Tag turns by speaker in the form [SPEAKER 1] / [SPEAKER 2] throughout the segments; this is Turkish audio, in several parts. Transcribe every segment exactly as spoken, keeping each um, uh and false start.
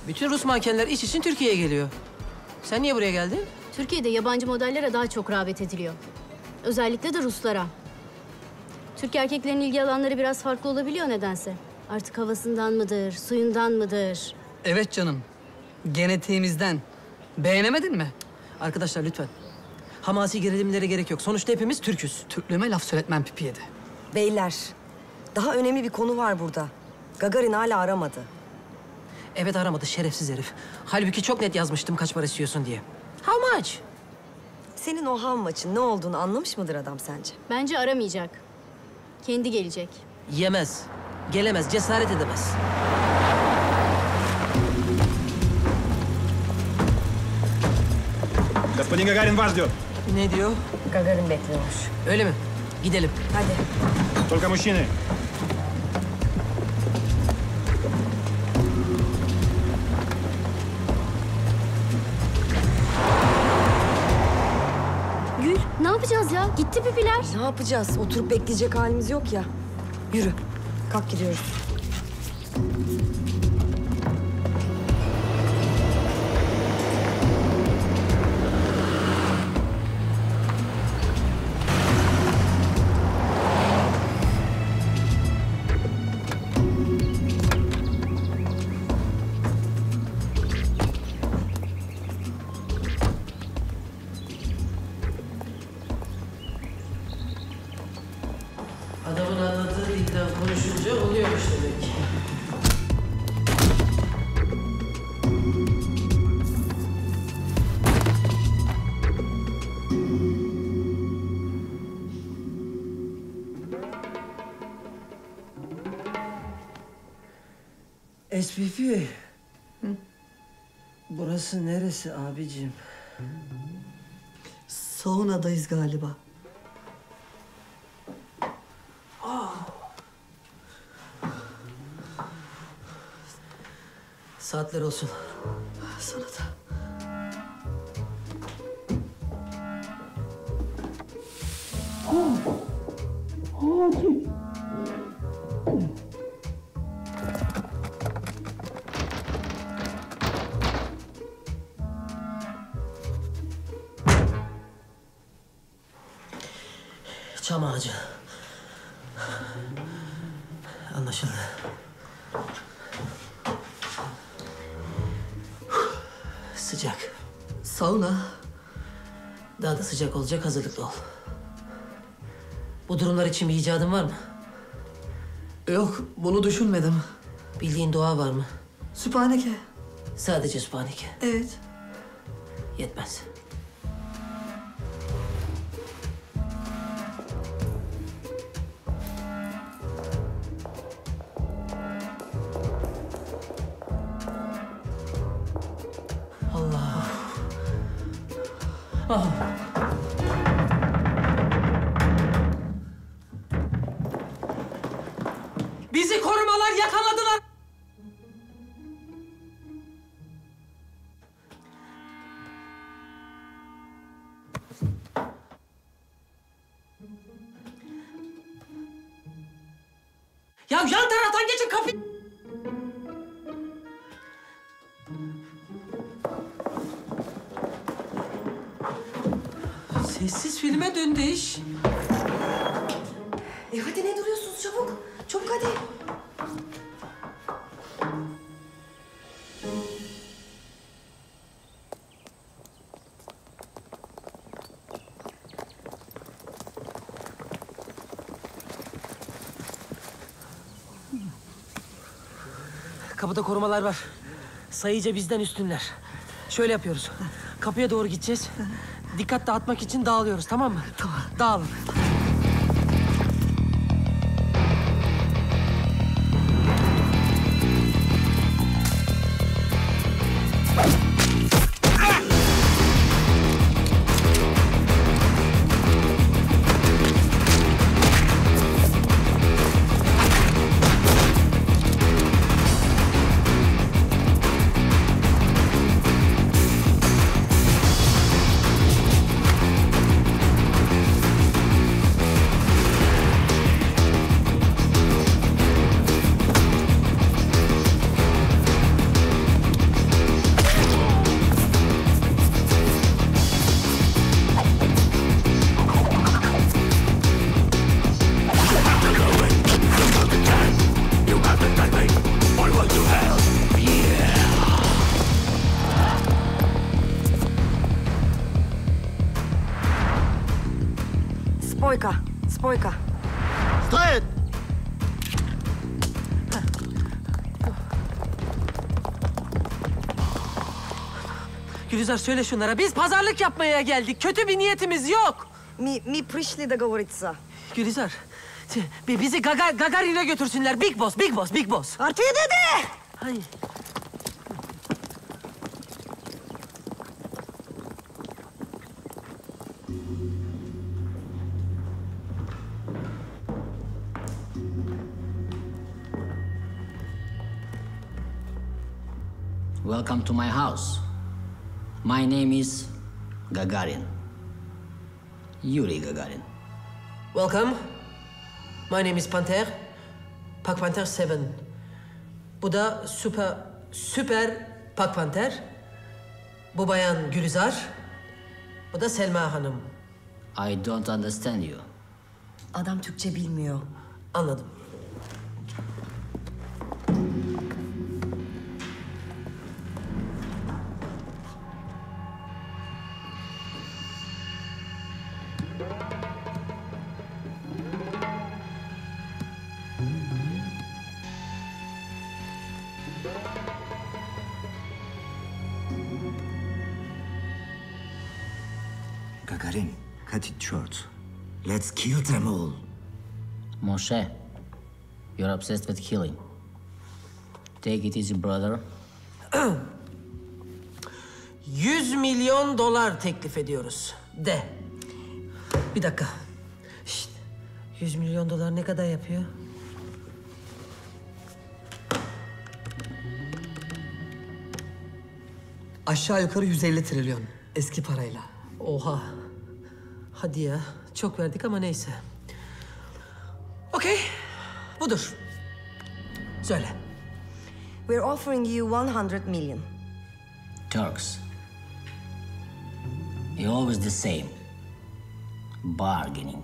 [SPEAKER 1] Bütün Rus mankenler iş için Türkiye'ye geliyor. Sen niye buraya geldin?
[SPEAKER 2] Türkiye'de yabancı modellere daha çok rağbet ediliyor. Özellikle de Ruslara. Türk erkeklerin ilgi alanları biraz farklı olabiliyor nedense. Artık havasından mıdır, suyundan mıdır?
[SPEAKER 3] Evet canım. Genetiğimizden. Beğenemedin mi?
[SPEAKER 1] Arkadaşlar lütfen. Hamasi gerilimlere gerek yok. Sonuçta hepimiz Türk'üz.
[SPEAKER 3] Türklüğüme laf söyletmem pipi yedi.
[SPEAKER 4] Beyler, daha önemli bir konu var burada. Gagarin hala aramadı.
[SPEAKER 1] Evet aramadı şerefsiz herif. Halbuki çok net yazmıştım kaç para istiyorsun diye. How much?
[SPEAKER 4] Senin o hav maçın ne olduğunu anlamış mıdır adam sence?
[SPEAKER 2] Bence aramayacak. Kendi gelecek.
[SPEAKER 1] Yemez. Gelemez. Cesaret edemez.
[SPEAKER 5] Господин Гагарин вас ждет.
[SPEAKER 1] Ne diyor?
[SPEAKER 4] Gagarin bekliyormuş.
[SPEAKER 1] Öyle mi? Gidelim.
[SPEAKER 4] Hadi.
[SPEAKER 5] Только мужчины.
[SPEAKER 2] Gül, ne yapacağız ya? Gitti pipiler.
[SPEAKER 4] Ne yapacağız? Oturup bekleyecek halimiz yok ya. Yürü. Kalk gidiyoruz.
[SPEAKER 1] Adamın anladığı dilden konuşunca oluyormuş demek ki. S P P. Burası neresi abicim?
[SPEAKER 6] Saunadayız galiba.
[SPEAKER 1] Saatler olsun.
[SPEAKER 6] Sana da.
[SPEAKER 1] Çam ağacı. Anlaşıldı. Sıcak.
[SPEAKER 6] Sauna.
[SPEAKER 1] Daha da sıcak olacak, hazırlıklı ol. Bu durumlar için bir icadın var mı?
[SPEAKER 6] Yok, bunu düşünmedim.
[SPEAKER 1] Bildiğin dua var mı?
[SPEAKER 6] Sübhaneke.
[SPEAKER 1] Sadece Sübhaneke.
[SPEAKER 6] Evet.
[SPEAKER 1] Yetmez. Allah. Ah. Bizi korumalar yakaladılar. Ya yan taraftan geçin kapıyı. Sessiz filme döndü iş.
[SPEAKER 4] E hadi ne duruyorsunuz çabuk. Çabuk hadi.
[SPEAKER 1] Kapıda korumalar var. Sayıca bizden üstünler. Şöyle yapıyoruz. Kapıya doğru gideceğiz. Dikkat dağıtmak için dağılıyoruz, tamam mı? Tamam. Dağılın.
[SPEAKER 4] Spoyka, Spoyka.
[SPEAKER 7] Стоит!
[SPEAKER 1] Gülizar söyle şunlara. Biz pazarlık yapmaya geldik. Kötü bir niyetimiz yok.
[SPEAKER 4] Mi, mi пришли договориться.
[SPEAKER 1] Gülizar, bi- bizi Gaga, Gagarin'e götürsünler. Big Boss, Big Boss, Big Boss.
[SPEAKER 4] Artık dedi!
[SPEAKER 1] Ay.
[SPEAKER 8] Welcome to my house. My name is Gagarin. Yuri Gagarin.
[SPEAKER 1] Welcome. My name is Panther. Pak Panther seven. Bu da süper, süper Pak Panther. Bu bayan Gülizar. Bu da Selma Hanım.
[SPEAKER 8] I don't understand you.
[SPEAKER 4] Adam Türkçe bilmiyor.
[SPEAKER 1] Anladım.
[SPEAKER 7] Gagarin, cut it short. Let's kill them all.
[SPEAKER 8] Moshe, you're obsessed with killing. Take it easy, brother.
[SPEAKER 1] Yüz milyon dolar teklif ediyoruz. De. Bir dakika. Şşt. Yüz milyon dolar ne kadar yapıyor?
[SPEAKER 3] Aşağı yukarı yüz elli trilyon eski parayla.
[SPEAKER 1] Oha. Hadi ya. Çok verdik ama neyse. Okey. Budur. Söyle.
[SPEAKER 4] We're offering you one hundred million.
[SPEAKER 8] Turks. You're always the same. Bargaining.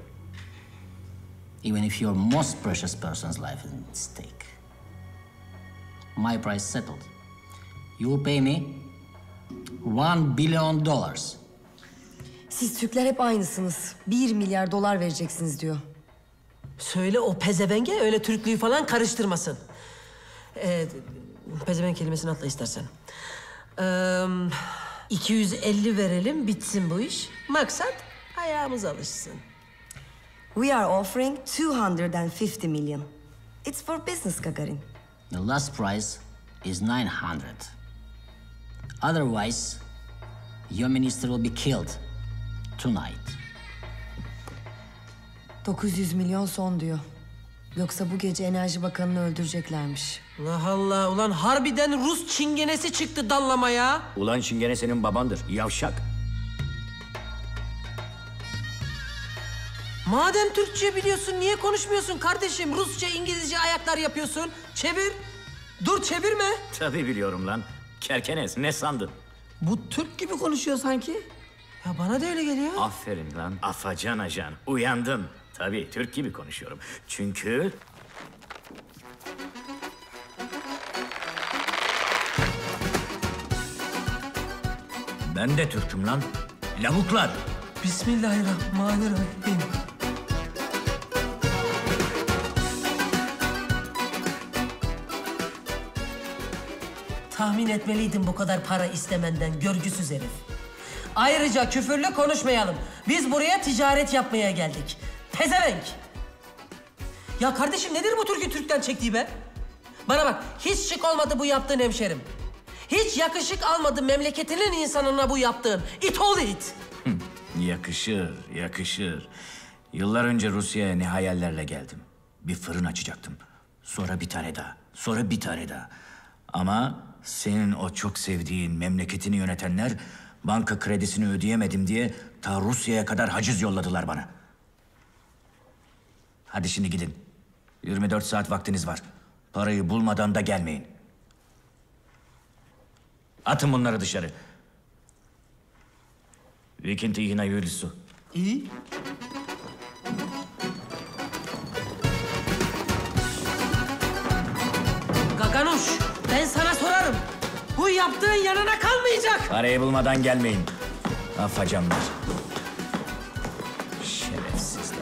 [SPEAKER 8] Even if your most precious person's life is at stake. My price settled. You will pay me one billion dollars.
[SPEAKER 4] Siz Türkler hep aynısınız. Bir milyar dolar vereceksiniz diyor.
[SPEAKER 1] Söyle o pezevenge öyle Türklüğü falan karıştırmasın. Ee, pezevenk kelimesini atla istersen. Ee, iki yüz elli verelim bitsin bu iş. Maksat ayağımız alışsın.
[SPEAKER 4] We are offering two hundred fifty million. It's for business, Gagarin.
[SPEAKER 8] The last price is nine hundred. Otherwise, your minister will be killed tonight.
[SPEAKER 4] dokuz yüz milyon son diyor. Yoksa bu gece Enerji Bakanı'nı öldüreceklermiş.
[SPEAKER 1] Allah Allah, ulan harbiden Rus çingenesi çıktı dallamaya.
[SPEAKER 9] Ulan çingene senin babandır, yavşak.
[SPEAKER 1] Madem Türkçe biliyorsun niye konuşmuyorsun kardeşim? Rusça, İngilizce ayaklar yapıyorsun. Çevir. Dur çevirme.
[SPEAKER 9] Tabii biliyorum lan. Kerkenes, ne sandın?
[SPEAKER 3] Bu Türk gibi konuşuyor sanki.
[SPEAKER 1] Ya bana da öyle geliyor.
[SPEAKER 9] Aferin lan, afacan ajan. Uyandın. Tabii, Türk gibi konuşuyorum. Çünkü... Ben de Türk'üm lan. Lavuklar.
[SPEAKER 1] Bismillahirrahmanirrahim. Tahmin etmeliydim bu kadar para istemenden, görgüsüz herif. Ayrıca küfürlü konuşmayalım. Biz buraya ticaret yapmaya geldik. Pezevenk! Ya kardeşim nedir bu Türk'ü Türk'ten çektiği be? Bana bak, hiç şık olmadı bu yaptığın hemşerim. Hiç yakışık almadı memleketinin insanına bu yaptığın. İt oğlu it!
[SPEAKER 9] Yakışır, yakışır. Yıllar önce Rusya'ya ne hayallerle geldim. Bir fırın açacaktım. Sonra bir tane daha, sonra bir tane daha. Ama senin o çok sevdiğin memleketini yönetenler... banka kredisini ödeyemedim diye ta Rusya'ya kadar haciz yolladılar bana. Hadi şimdi gidin. yirmi dört saat vaktiniz var. Parayı bulmadan da gelmeyin. Atın bunları dışarı. Vikinti yine yürüsü.
[SPEAKER 1] İyi. Gaganuş, ben sana sorarım. Bu yaptığın yanına kalmayacak.
[SPEAKER 9] Parayı bulmadan gelmeyin. Afacanlar. Şerefsizler.